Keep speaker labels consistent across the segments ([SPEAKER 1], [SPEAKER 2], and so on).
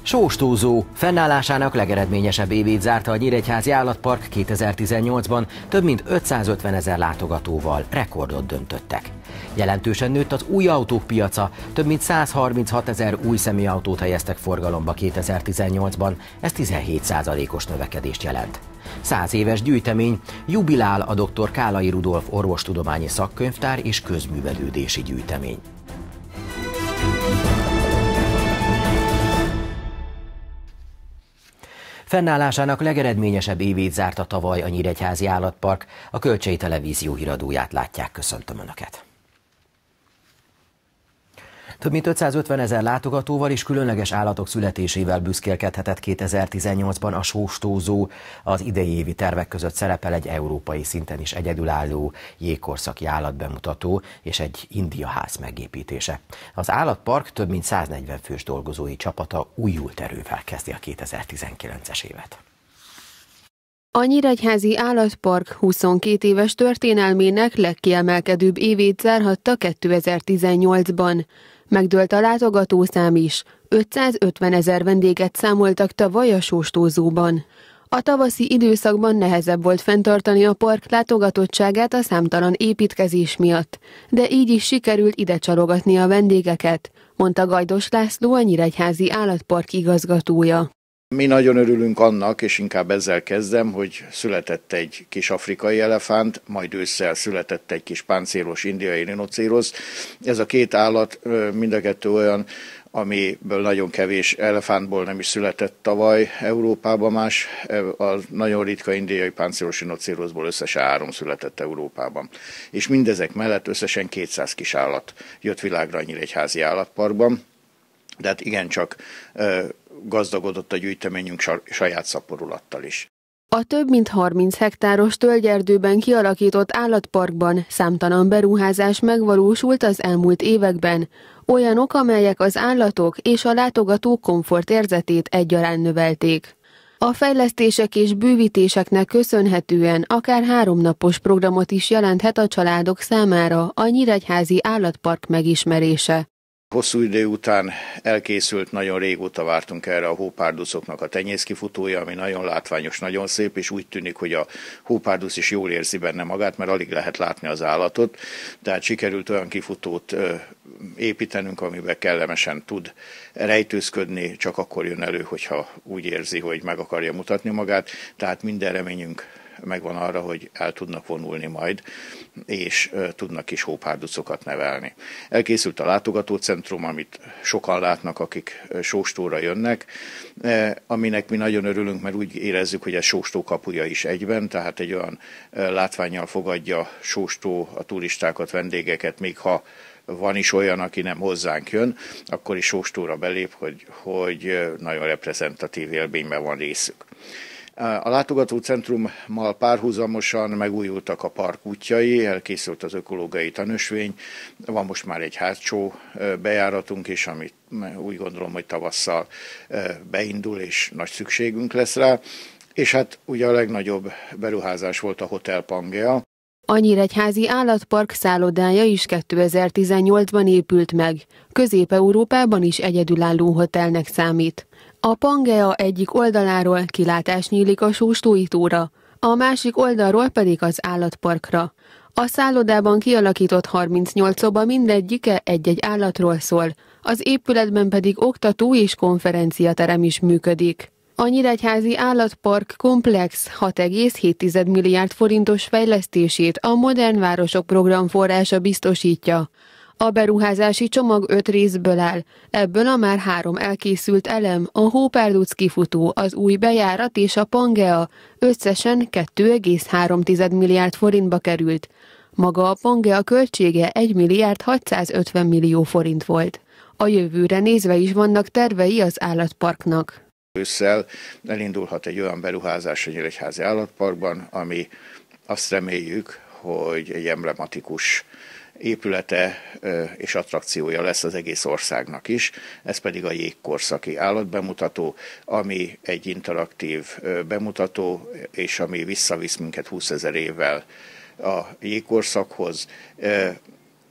[SPEAKER 1] Sóstózó fennállásának legeredményesebb évét zárta a Nyíregyházi Állatpark 2018-ban, több mint 550 000 látogatóval rekordot döntöttek. Jelentősen nőtt az új autók piaca, több mint 136 000 új személyautót helyeztek forgalomba 2018-ban, ez 17%-os növekedést jelent. 100 éves gyűjtemény, jubilál a dr. Kálai Rudolf orvostudományi szakkönyvtár és közművelődési gyűjtemény. Fennállásának legeredményesebb évét zárta tavaly a Nyíregyházi Állatpark. A Kölcsei Televízió híradóját látják, köszöntöm Önöket! Több mint 550 000 látogatóval és különleges állatok születésével büszkélkedhetett 2018-ban a Sóstózó. Az idei évi tervek között szerepel egy európai szinten is egyedülálló jégkorszaki állatbemutató és egy indiaház megépítése. Az állatpark több mint 140 fős dolgozói csapata újult erővel kezdi a 2019-es évet.
[SPEAKER 2] A Nyíregyházi Állatpark 22 éves történelmének legkiemelkedőbb évét zárhatta 2018-ban. Megdőlt a látogatószám is, 550 000 vendéget számoltak tavaly a Sóstózóban. A tavaszi időszakban nehezebb volt fenntartani a park látogatottságát a számtalan építkezés miatt, de így is sikerült ide csalogatni a vendégeket, mondta Gajdos László, a Nyíregyházi Állatpark igazgatója.
[SPEAKER 3] Mi nagyon örülünk annak, és inkább ezzel kezdem, hogy született egy kis afrikai elefánt, majd ősszel született egy kis páncélos indiai rinocérosz. Ez a két állat mind a kettő olyan, amiből nagyon kevés elefántból nem is született tavaly Európában más. A nagyon ritka indiai páncélos rinocéroszból összesen 3 született Európában. És mindezek mellett összesen 200 kis állat jött világra a Nyíregyházi Állatparkban. De hát igencsak gazdagodott a gyűjteményünk saját szaporulattal is.
[SPEAKER 2] A több mint 30 hektáros tölgyerdőben kialakított állatparkban számtalan beruházás megvalósult az elmúlt években, olyanok, amelyek az állatok és a látogatók komfortérzetét egyaránt növelték. A fejlesztések és bővítéseknek köszönhetően akár 3 napos programot is jelenthet a családok számára a Nyíregyházi Állatpark megismerése.
[SPEAKER 3] Hosszú idő után elkészült, nagyon régóta vártunk erre a hópárduszoknak a tenyészkifutója, ami nagyon látványos, nagyon szép, és úgy tűnik, hogy a hópárdusz is jól érzi benne magát, mert alig lehet látni az állatot. Tehát sikerült olyan kifutót építenünk, amiben kellemesen tud rejtőzködni, csak akkor jön elő, hogyha úgy érzi, hogy meg akarja mutatni magát. Tehát minden reményünk megvan arra, hogy el tudnak vonulni majd, és tudnak kis hópárducokat nevelni. Elkészült a látogatócentrum, amit sokan látnak, akik Sóstóra jönnek, aminek mi nagyon örülünk, mert úgy érezzük, hogy ez Sóstó kapuja is egyben, tehát egy olyan látvánnyal fogadja Sóstó a turistákat, vendégeket, még ha van is olyan, aki nem hozzánk jön, akkor is Sóstóra belép, hogy nagyon reprezentatív élményben van részük. A látogatócentrummal párhuzamosan megújultak a park útjai, elkészült az ökológiai tanösvény, van most már egy hátsó bejáratunk is, amit úgy gondolom, hogy tavasszal beindul, és nagy szükségünk lesz rá. És hát ugye a legnagyobb beruházás volt a Hotel Pangea.
[SPEAKER 2] A Nyíregyházi Állatpark szállodája is 2018-ban épült meg. Közép-Európában is egyedülálló hotelnek számít. A Pangea egyik oldaláról kilátás nyílik a Sóstói tóra, a másik oldalról pedig az állatparkra. A szállodában kialakított 38 szoba mindegyike egy-egy állatról szól, az épületben pedig oktató és konferenciaterem is működik. A Nyíregyházi Állatpark komplex 6,7 milliárd forintos fejlesztését a Modern Városok Program forrása biztosítja. A beruházási csomag 5 részből áll, ebből a már 3 elkészült elem, a hópárduc kifutó, az új bejárat és a Pangea összesen 2,3 milliárd forintba került. Maga a Pangea költsége 1 milliárd 650 millió forint volt. A jövőre nézve is vannak tervei az állatparknak.
[SPEAKER 3] Ősszel elindulhat egy olyan beruházás a Nyíregyházi Állatparkban, ami azt reméljük, hogy egy emblematikus épülete és attrakciója lesz az egész országnak is, ez pedig a jégkorszaki állatbemutató, ami egy interaktív bemutató, és ami visszavisz minket 20 000 évvel a jégkorszakhoz.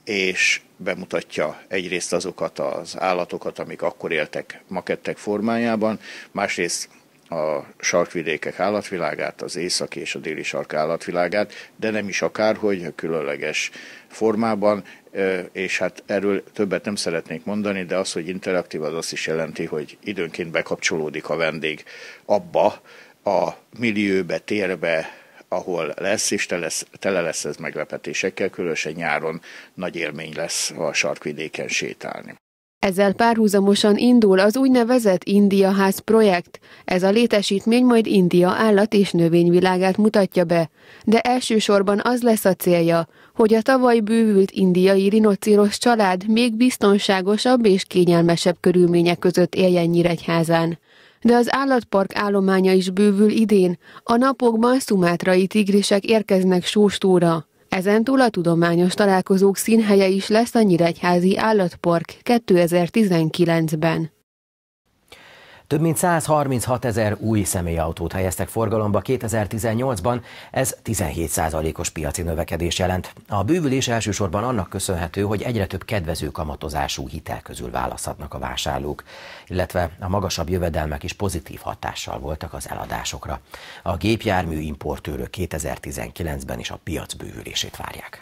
[SPEAKER 3] és bemutatja egyrészt azokat az állatokat, amik akkor éltek makettek formájában, másrészt a sarkvidékek állatvilágát, az északi és a déli sark állatvilágát, de nem is akárhogy, különleges formában, és hát erről többet nem szeretnék mondani, de az, hogy interaktív, az azt is jelenti, hogy időnként bekapcsolódik a vendég abba a millióbe, térbe, ahol lesz, és tele lesz ez meglepetésekkel, különösen nyáron nagy élmény lesz a sarkvidéken sétálni.
[SPEAKER 2] Ezzel párhuzamosan indul az úgynevezett India Ház projekt. Ez a létesítmény majd India állat- és növényvilágát mutatja be, de elsősorban az lesz a célja, hogy a tavaly bővült indiai rinocérosz család még biztonságosabb és kényelmesebb körülmények között éljen Nyíregyházán. De az állatpark állománya is bővül idén, a napokban szumátrai tigrisek érkeznek Sóstóra. Ezentúl a tudományos találkozók színhelye is lesz a Nyíregyházi Állatpark 2019-ben.
[SPEAKER 1] Több mint 136 000 új személyautót helyeztek forgalomba 2018-ban, ez 17%-os piaci növekedés jelent. A bővülés elsősorban annak köszönhető, hogy egyre több kedvező kamatozású hitel közül választhatnak a vásárlók, illetve a magasabb jövedelmek is pozitív hatással voltak az eladásokra. A gépjármű importőrök 2019-ben is a piac bővülését várják.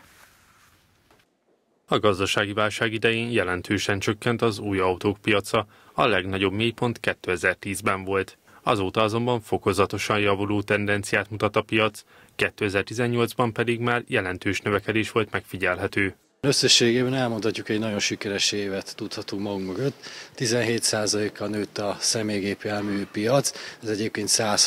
[SPEAKER 4] A gazdasági válság idején jelentősen csökkent az új autók piaca, a legnagyobb mélypont 2010-ben volt. Azóta azonban fokozatosan javuló tendenciát mutat a piac, 2018-ban pedig már jelentős növekedés volt megfigyelhető.
[SPEAKER 5] Összességében elmondhatjuk, egy nagyon sikeres évet tudhatunk magunk mögött. 17%-kal nőtt a személygépjármű piac, ez egyébként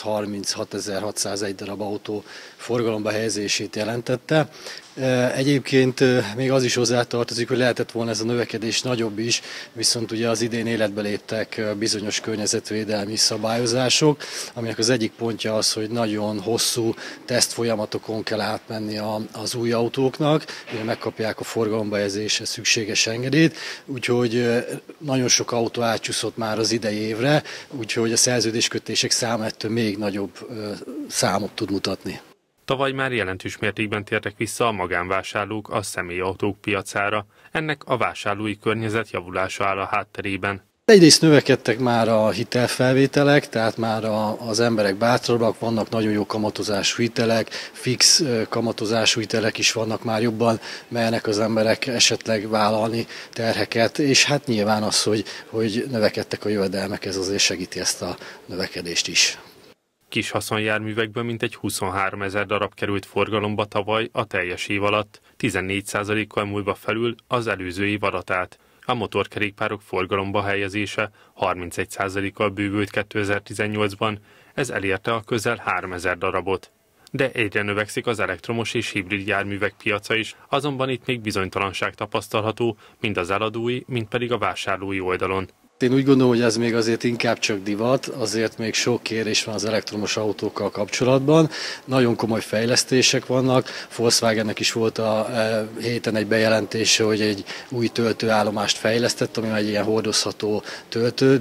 [SPEAKER 5] 136.601 darab autó forgalomba helyezését jelentette. Egyébként még az is hozzátartozik, hogy lehetett volna ez a növekedés nagyobb is, viszont ugye az idén életbe léptek bizonyos környezetvédelmi szabályozások, aminek az egyik pontja az, hogy nagyon hosszú tesztfolyamatokon kell átmenni az új autóknak, mire megkapják a forgalomba helyezéshez szükséges engedélyt, úgyhogy nagyon sok autó átcsúszott már az idei évre, úgyhogy a szerződéskötések száma ettől még nagyobb számot tud mutatni.
[SPEAKER 4] Tavaly már jelentős mértékben tértek vissza a magánvásárlók a személyautók piacára. Ennek a vásárlói környezet javulása áll a hátterében.
[SPEAKER 5] Egyrészt növekedtek már a hitelfelvételek, tehát már az emberek bátrabbak, vannak nagyon jó kamatozású hitelek, fix kamatozású hitelek is vannak, már jobban mernek az emberek esetleg vállalni terheket, és hát nyilván az, hogy növekedtek a jövedelmek, ez azért segíti ezt a növekedést is.
[SPEAKER 4] Kis haszonjárművekből mintegy 23 000 darab került forgalomba tavaly a teljes év alatt, 14%-kal múlva felül az előző év adatát. A motorkerékpárok forgalomba helyezése 31%-kal bővült 2018-ban, ez elérte a közel 3000 darabot. De egyre növekszik az elektromos és hibrid járművek piaca is, azonban itt még bizonytalanság tapasztalható, mind az eladói, mind pedig a vásárlói oldalon.
[SPEAKER 5] Én úgy gondolom, hogy ez még azért inkább csak divat, azért még sok kérés van az elektromos autókkal kapcsolatban. Nagyon komoly fejlesztések vannak. Volkswagennek is volt a héten egy bejelentése, hogy egy új töltőállomást fejlesztett, ami egy ilyen hordozható töltő,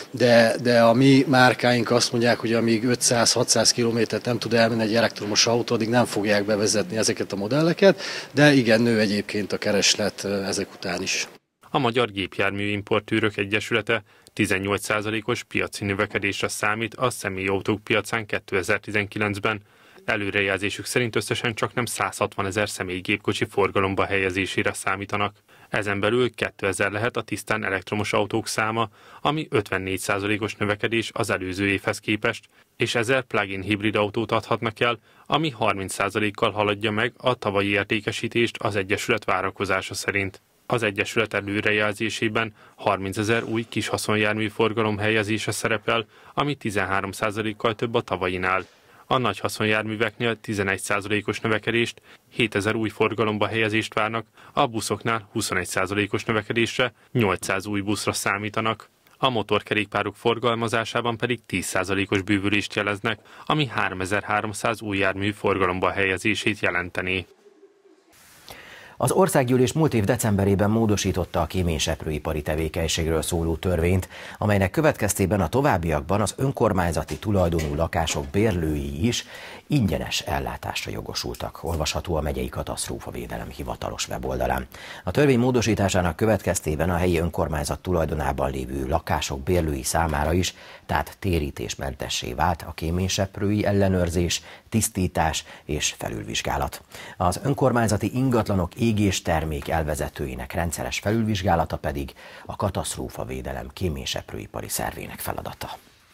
[SPEAKER 5] de a mi márkáink azt mondják, hogy amíg 500-600 kilométert nem tud elmenni egy elektromos autó, addig nem fogják bevezetni ezeket a modelleket, de igen, nő egyébként a kereslet ezek után is.
[SPEAKER 4] A Magyar Gépjármű Importőrök Egyesülete 18%-os piaci növekedésre számít a személyautók piacán 2019-ben. Előrejelzésük szerint összesen csaknem 160 000 személygépkocsi forgalomba helyezésére számítanak. Ezen belül 2000 lehet a tisztán elektromos autók száma, ami 54%-os növekedés az előző évhez képest, és 1000 plug-in hibrid autót adhatnak el, ami 30%-kal haladja meg a tavalyi értékesítést az Egyesület várakozása szerint. Az Egyesület előrejelzésében 30 000 új kis haszonjármű forgalom helyezése szerepel, ami 13%-kal több a tavalyinál. A nagy haszonjárműveknél 11%-os növekedést, 7000 új forgalomba helyezést várnak, a buszoknál 21%-os növekedésre, 800 új buszra számítanak. A motorkerékpárok forgalmazásában pedig 10%-os bővülést jeleznek, ami 3300 új jármű forgalomba helyezését jelenteni.
[SPEAKER 1] Az országgyűlés múlt év decemberében módosította a kéményseprőipari tevékenységről szóló törvényt, amelynek következtében a továbbiakban az önkormányzati tulajdonú lakások bérlői is ingyenes ellátásra jogosultak, olvasható a megyei katasztrófavédelem hivatalos weboldalán. A törvény módosításának következtében a helyi önkormányzat tulajdonában lévő lakások bérlői számára is, tehát térítésmentessé vált a kéményseprői ellenőrzés, tisztítás és felülvizsgálat. Az önkormányzati ingatlanok égéstermék elvezetőinek rendszeres felülvizsgálata pedig a katasztrófavédelem kéményseprőipari szervének feladata.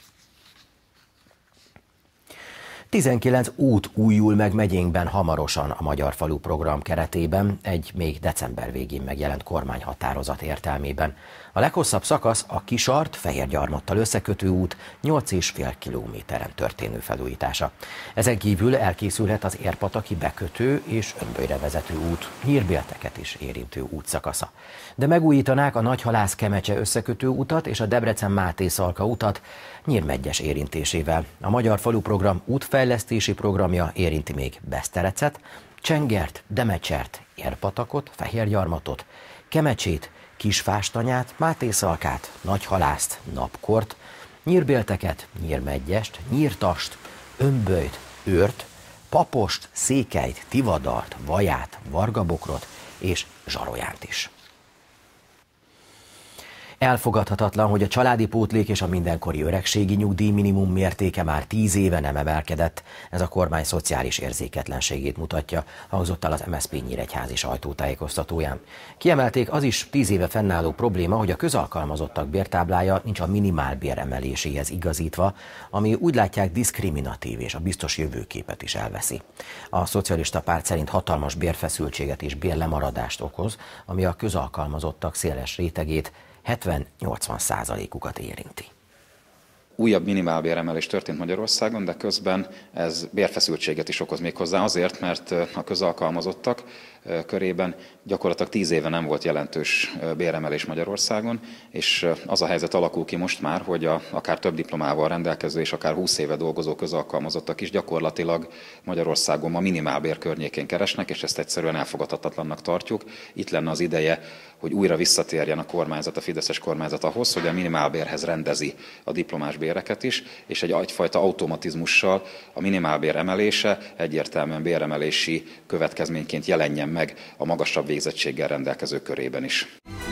[SPEAKER 1] 19 út újul meg megyénkben hamarosan a Magyar Falu program keretében, egy még december végén megjelent kormányhatározat értelmében. A leghosszabb szakasz a Kisart-Fehérgyarmattal összekötő út 8,5 kilométeren történő felújítása. Ezen kívül elkészülhet az Érpataki bekötő és Ömbölyre vezető út, Nyírbélteket is érintő útszakasza. De megújítanák a Nagyhalász-Kemecse összekötő utat és a Debrecen-Máté-Szalka utat Nyírmegyes érintésével. A Magyar Falu program útfejlesztési programja érinti még Beszterecet, Csengert, Demecsert, Érpatakot, Fehérgyarmatot, Kemecsét, Kisfástanyát, Máté-Szalkát, Nagyhalászt, Napkort, Nyírbélteket, Nyírmegyest, Nyírtast, Ömbölyt, Őrt, Papost, Székelyt, Tivadart, Vaját, Vargabokrot és Zsarolyánt is. Elfogadhatatlan, hogy a családi pótlék és a mindenkori öregségi nyugdíj minimum mértéke már 10 éve nem emelkedett. Ez a kormány szociális érzéketlenségét mutatja, hangzott el az MSZP nyíregyházi sajtótájékoztatóján. Kiemelték, az is 10 éve fennálló probléma, hogy a közalkalmazottak bértáblája nincs a minimálbér emeléséhez igazítva, ami úgy látják diszkriminatív és a biztos jövőképet is elveszi. A szocialista párt szerint hatalmas bérfeszültséget és bérlemaradást okoz, ami a közalkalmazottak széles rétegét, 70-80%-ukat érinti.
[SPEAKER 6] Újabb minimálbéremelés történt Magyarországon, de közben ez bérfeszültséget is okoz méghozzá azért, mert a közalkalmazottak körében gyakorlatilag 10 éve nem volt jelentős béremelés Magyarországon, és az a helyzet alakul ki most már, hogy akár több diplomával rendelkező és akár 20 éve dolgozó közalkalmazottak is gyakorlatilag Magyarországon ma minimálbér környékén keresnek, és ezt egyszerűen elfogadhatatlannak tartjuk. Itt lenne az ideje, hogy újra visszatérjen a kormányzat, a fideszes kormányzat ahhoz, hogy a minimálbérhez rendezi a diplomás béreket is, és egyfajta automatizmussal a minimálbér emelése egyértelműen béremelési következményként jelenjen meg a magasabb végzettséggel rendelkezők körében is.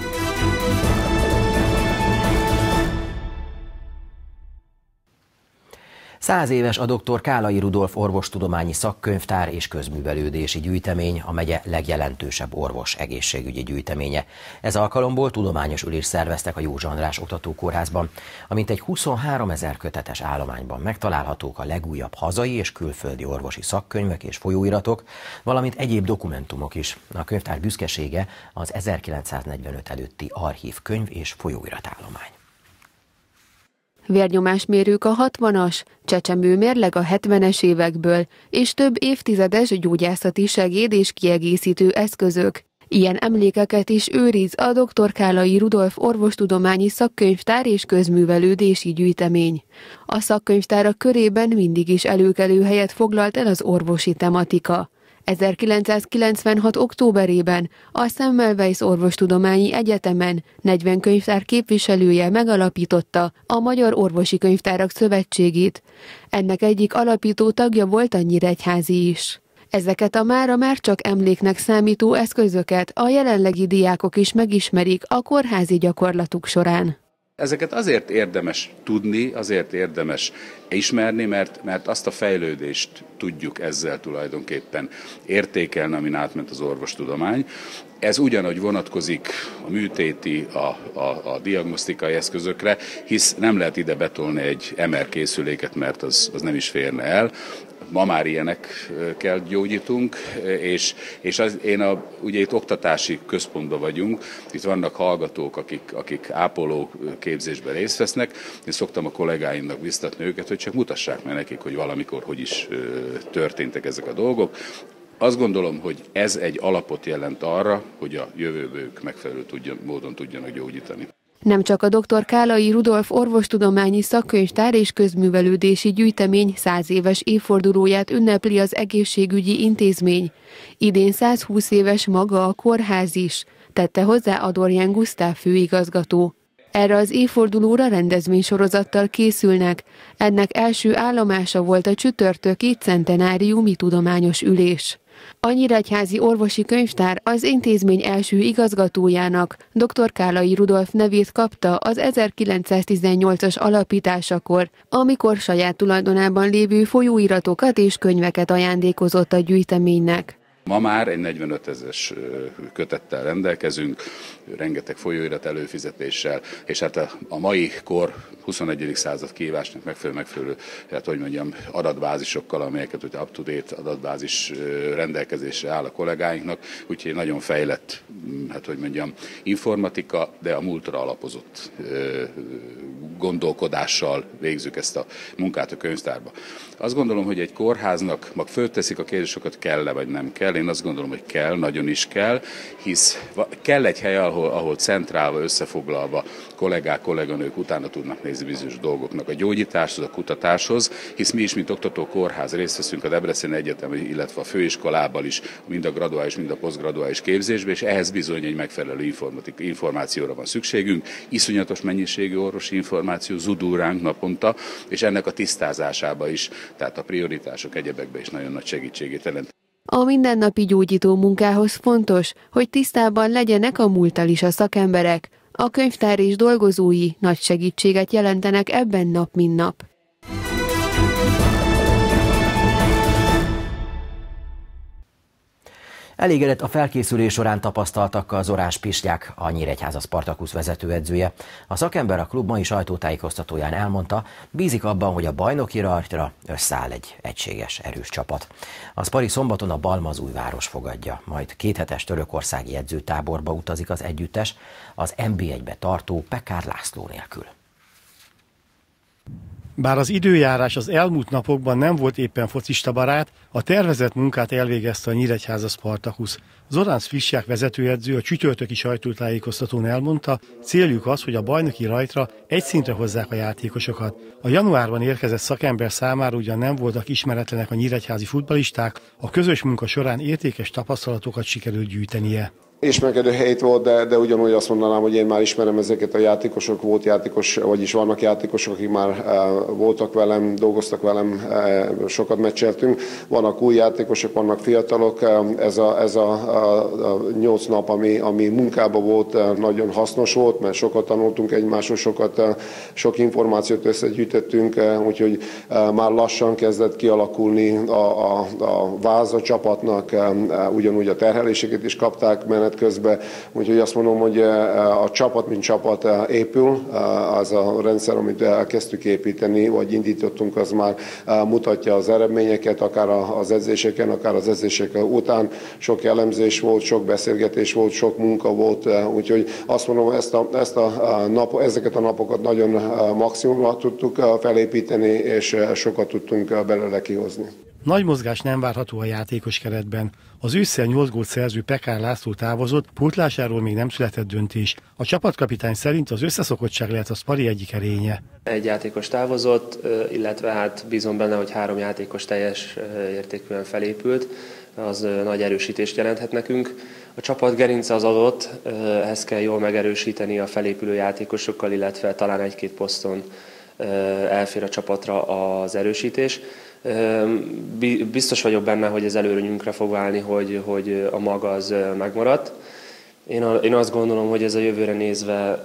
[SPEAKER 1] Száz éves a dr. Kálai Rudolf orvostudományi szakkönyvtár és közművelődési gyűjtemény, a megye legjelentősebb orvos egészségügyi gyűjteménye. Ez alkalomból tudományos ülést szerveztek a József András Oktatókórházban, amint egy 23 000 kötetes állományban megtalálhatók a legújabb hazai és külföldi orvosi szakkönyvek és folyóiratok, valamint egyéb dokumentumok is. A könyvtár büszkesége az 1945 előtti archív könyv és folyóiratállomány.
[SPEAKER 2] Vérnyomásmérők a 60-as, csecsemőmérleg a 70-es évekből, és több évtizedes gyógyászati segéd és kiegészítő eszközök. Ilyen emlékeket is őriz a dr. Kálai Rudolf orvostudományi szakkönyvtár és közművelődési gyűjtemény. A szakkönyvtárak körében mindig is előkelő helyet foglalt el az orvosi tematika. 1996. októberében a Semmelweis Orvostudományi Egyetemen 40 könyvtár képviselője megalapította a Magyar Orvosi Könyvtárak Szövetségét. Ennek egyik alapító tagja volt a nyíregyházi is. Ezeket a mára már csak emléknek számító eszközöket a jelenlegi diákok is megismerik a kórházi gyakorlatuk során.
[SPEAKER 7] Ezeket azért érdemes tudni, azért érdemes ismerni, mert azt a fejlődést tudjuk ezzel tulajdonképpen értékelni, amin átment az orvostudomány. Ez ugyanúgy vonatkozik a műtéti, a diagnosztikai eszközökre, hisz nem lehet ide betolni egy MR készüléket, mert az nem is férne el. Ma már ilyenekkel gyógyítunk, és ugye itt oktatási központban vagyunk, itt vannak hallgatók, akik ápoló képzésben részt vesznek. Én szoktam a kollégáimnak biztatni őket, hogy csak mutassák meg nekik, hogy valamikor hogy is történtek ezek a dolgok. Azt gondolom, hogy ez egy alapot jelent arra, hogy a jövőből ők megfelelő módon tudjanak gyógyítani.
[SPEAKER 2] Nem csak a dr. Kálai Rudolf orvostudományi szakkönyvtár és közművelődési gyűjtemény 100 éves évfordulóját ünnepli az egészségügyi intézmény. Idén 120 éves maga a kórház is, tette hozzá Adorján Gusztáv főigazgató. Erre az évfordulóra rendezvénysorozattal készülnek. Ennek első állomása volt a csütörtöki centenáriumi tudományos ülés. A Nyíregyházi Orvosi Könyvtár az intézmény első igazgatójának, dr. Kálai Rudolf nevét kapta az 1918-as alapításakor, amikor saját tulajdonában lévő folyóiratokat és könyveket ajándékozott a gyűjteménynek.
[SPEAKER 7] Ma már egy 45 000-es kötettel rendelkezünk, rengeteg folyóirat előfizetéssel, és hát a mai kor 21. század kihívásnak megfelelő hát hogy mondjam, adatbázisokkal, amelyeket ugye up-to-date adatbázis rendelkezésre áll a kollégáinknak, úgyhogy nagyon fejlett, hát hogy mondjam, informatika, de a múltra alapozott gondolkodással végzük ezt a munkát a könyvtárba. Azt gondolom, hogy egy kórháznak, mag fölteszik a kérdéseket, kell-e vagy nem kell. Én azt gondolom, hogy kell, nagyon is kell, hisz kell egy hely, ahol centrálva, összefoglalva kollégák, kolléganők utána tudnak nézni bizonyos dolgoknak a gyógyításhoz, a kutatáshoz, hisz mi is, mint oktatókórház részt veszünk a Debreceni Egyetem, illetve a főiskolában is, mind a graduális, mind a posztgraduális képzésbe, és ehhez bizony egy megfelelő információra van szükségünk, iszonyatos mennyiségű orvosi információ zúdul ránk naponta, és ennek a tisztázásába is, tehát a prioritások egyebekben is nagyon nagy segítségét jelent.
[SPEAKER 2] A mindennapi gyógyító munkához fontos, hogy tisztában legyenek a múlttal is a szakemberek. A könyvtár és dolgozói nagy segítséget jelentenek ebben nap mint nap.
[SPEAKER 1] Elégedett a felkészülés során tapasztaltakkal Zorás Pisták, a Nyíregyháza Spartacus vezetőedzője. A szakember a klub mai sajtótájékoztatóján elmondta, bízik abban, hogy a bajnoki rajtra összeáll egy egységes, erős csapat. A Spari szombaton a Balmazújváros fogadja, majd 2 hetes törökországi edzőtáborba utazik az együttes, az NB1-be tartó Pekár László nélkül.
[SPEAKER 8] Bár az időjárás az elmúlt napokban nem volt éppen focistabarát, a tervezett munkát elvégezte a Nyíregyháza Spartacus. Zorás Pisták vezetőedző a csütörtöki sajtótájékoztatón elmondta, céljuk az, hogy a bajnoki rajtra egy szintre hozzák a játékosokat. A januárban érkezett szakember számára ugyan nem voltak ismeretlenek a nyíregyházi futballisták, a közös munka során értékes tapasztalatokat sikerült gyűjtenie.
[SPEAKER 9] Ismerkedő hét volt, de ugyanúgy azt mondanám, hogy én már ismerem ezeket a játékosok, volt játékos, vagyis vannak játékosok, akik már voltak velem, dolgoztak velem, sokat meccseltünk. Vannak új játékosok, vannak fiatalok. Ez a 8 nap, ami munkában volt, nagyon hasznos volt, mert sokat tanultunk egymásról, sok információt összegyűjtöttünk, úgyhogy már lassan kezdett kialakulni a váz a csapatnak, ugyanúgy a terheléseket is kapták menet közben, úgyhogy azt mondom, hogy a csapat, mint csapat épül, az a rendszer, amit elkezdtük építeni, vagy indítottunk, az már mutatja az eredményeket, akár az edzéseken, akár az edzések után. Sok elemzés volt, sok beszélgetés volt, sok munka volt, úgyhogy azt mondom, ezeket a napokat nagyon maximumra tudtuk felépíteni, és sokat tudtunk belőle kihozni.
[SPEAKER 8] Nagy mozgás nem várható a játékos keretben. Az ősszel 8 gólt szerző Pekár László távozott, pótlásáról még nem született döntés. A csapatkapitány szerint az összeszokottság lehet a Spari egyik erénye.
[SPEAKER 10] Egy játékos távozott, illetve hát bízom benne, hogy 3 játékos teljes értékűen felépült. Az nagy erősítést jelenthet nekünk. A csapat gerince az adott, ezt kell jól megerősíteni a felépülő játékosokkal, illetve talán 1-2 poszton elfér a csapatra az erősítés. Biztos vagyok benne, hogy ez előnyünkre fog válni, hogy a maga az megmaradt. Én azt gondolom, hogy ez a jövőre nézve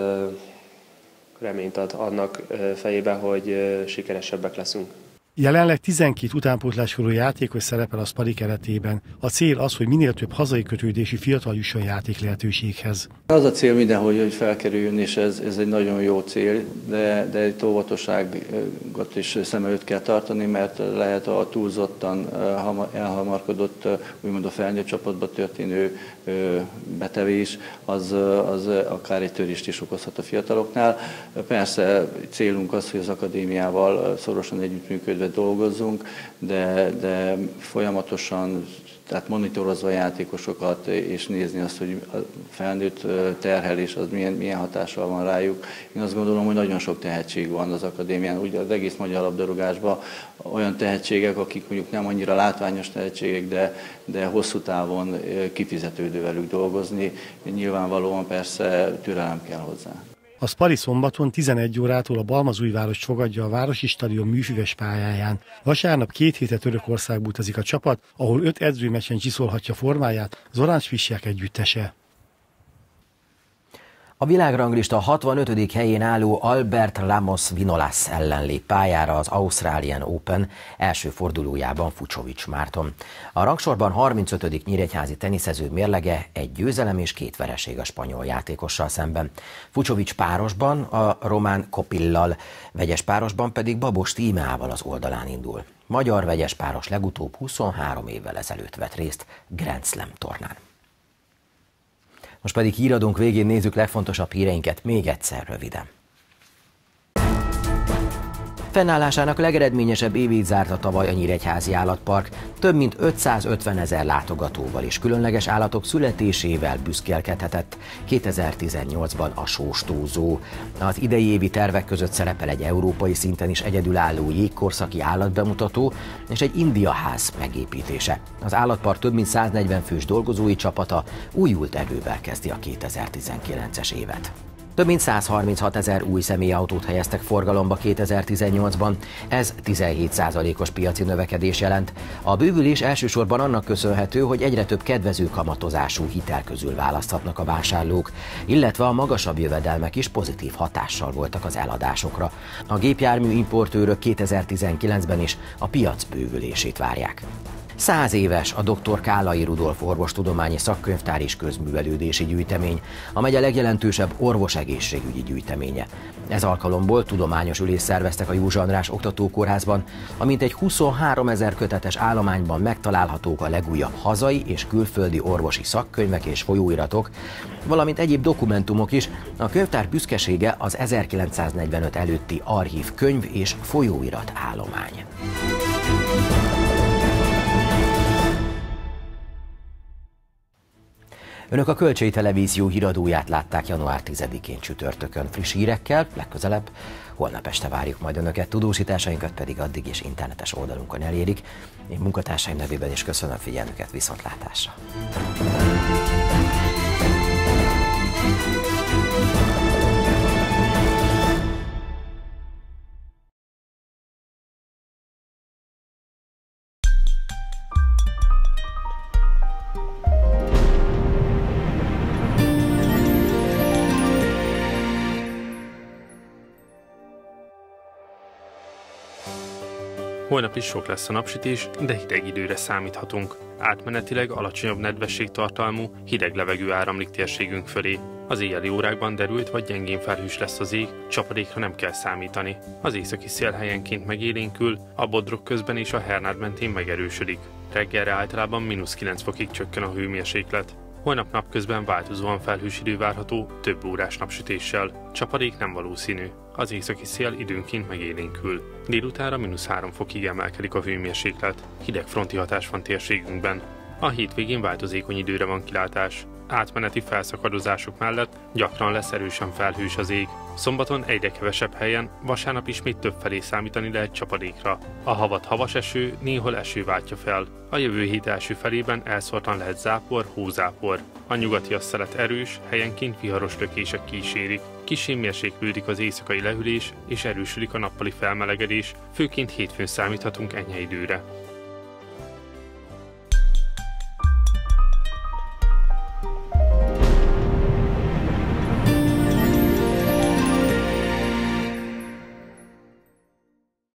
[SPEAKER 10] reményt ad annak fejébe, hogy sikeresebbek leszünk.
[SPEAKER 8] Jelenleg 12 utánpótláskorú játékos szerepel a Spari keretében. A cél az, hogy minél több hazai kötődésű fiatal jusson játék lehetőséghez.
[SPEAKER 11] Az a cél mindenhogy, hogy felkerüljön, és ez egy nagyon jó cél, de egy óvatosságot is szem előtt kell tartani, mert lehet a túlzottan elhamarkodott, úgymond a felnőtt csapatba történő betevés, az akár egy törést is okozhat a fiataloknál. Persze célunk az, hogy az akadémiával szorosan együttműködve dolgozzunk, de folyamatosan tehát monitorozva a játékosokat, és nézni azt, hogy a felnőtt terhelés az milyen hatással van rájuk. Én azt gondolom, hogy nagyon sok tehetség van az akadémián, ugye az egész magyar labdarúgásban olyan tehetségek, akik mondjuk nem annyira látványos tehetségek, de hosszú távon kifizetődő velük dolgozni. Nyilvánvalóan persze türelem kell hozzá.
[SPEAKER 8] A Spari szombaton 11 órától a Balmazújvárost fogadja a Városi Stadion műfüves pályáján. Vasárnap 2 hétre Törökországba utazik a csapat, ahol 5 edzőmeccsen csiszolhatja formáját az Orange Fisják együttese.
[SPEAKER 1] A világranglista 65. helyén álló Albert Ramos Vinolas ellen lép pályára az Australian Open első fordulójában Fucsovics Márton. A rangsorban 35. nyíregyházi teniszező mérlege 1 győzelem és 2 vereség a spanyol játékossal szemben. Fucsovics párosban a román Kopillal, vegyes párosban pedig Babos Tímeával az oldalán indul. Magyar vegyes páros legutóbb 23 évvel ezelőtt vett részt Grand Slam tornán. Most pedig híradónk végén nézzük legfontosabb híreinket még egyszer röviden. Fennállásának legeredményesebb évét zárta tavaly a Nyíregyházi Állatpark, több mint 550 000 látogatóval és különleges állatok születésével büszkélkedhetett 2018-ban a Sóstózó. Az idei évi tervek között szerepel egy európai szinten is egyedülálló jégkorszaki állatbemutató és egy indiaház megépítése. Az állatpark több mint 140 fős dolgozói csapata újult erővel kezdi a 2019-es évet. Több mint 136 000 új személyautót helyeztek forgalomba 2018-ban, ez 17%-os piaci növekedés jelent. A bővülés elsősorban annak köszönhető, hogy egyre több kedvező kamatozású hitel közül választhatnak a vásárlók, illetve a magasabb jövedelmek is pozitív hatással voltak az eladásokra. A gépjármű importőrök 2019-ben is a piac bővülését várják. 100 éves a dr. Kállai Rudolf orvostudományi szakkönyvtár és közművelődési gyűjtemény, a megye legjelentősebb orvosegészségügyi gyűjteménye. Ez alkalomból tudományos ülést szerveztek a József András Oktatókórházban, amint egy 23 000 kötetes állományban megtalálhatók a legújabb hazai és külföldi orvosi szakkönyvek és folyóiratok, valamint egyéb dokumentumok is. A könyvtár büszkesége az 1945 előtti archív könyv és folyóirat állomány. Önök a Kölcsei Televízió híradóját látták január 10-én csütörtökön friss hírekkel, legközelebb holnap este várjuk majd Önöket, tudósításainkat pedig addig is internetes oldalunkon elérik. Én munkatársaim nevében is köszönöm figyelmüket, viszontlátásra!
[SPEAKER 4] Holnap is sok lesz a napsütés, de hideg időre számíthatunk. Átmenetileg alacsonyabb nedvességtartalmú, hideg levegő áramlik térségünk fölé. Az éjjeli órákban derült vagy gyengén felhős lesz az ég, csapadékra nem kell számítani. Az északi szél helyenként megélénkül, a Bodrog közben és a Hernád mentén megerősödik. Reggelre általában -9 fokig csökken a hőmérséklet. Holnap napközben változóan felhős idő várható, több órás napsütéssel. Csapadék nem valószínű. Az északi szél időnként megélénkül. Délutánra -3 fokig emelkedik a hőmérséklet. Hideg fronti hatás van térségünkben. A hétvégén változékony időre van kilátás. Átmeneti felszakadozások mellett gyakran lesz erősen felhős az ég. Szombaton egyre kevesebb helyen, vasárnap ismét többfelé számítani lehet csapadékra. A havat havas eső, néhol eső váltja fel. A jövő hét első felében elszórtan lehet zápor, hózápor. A nyugati asszelet erős, helyenként viharos lökések kísérik. Kissé mérséklődik az éjszakai lehűlés és erősödik a nappali felmelegedés, főként hétfőn számíthatunk enyhe időre.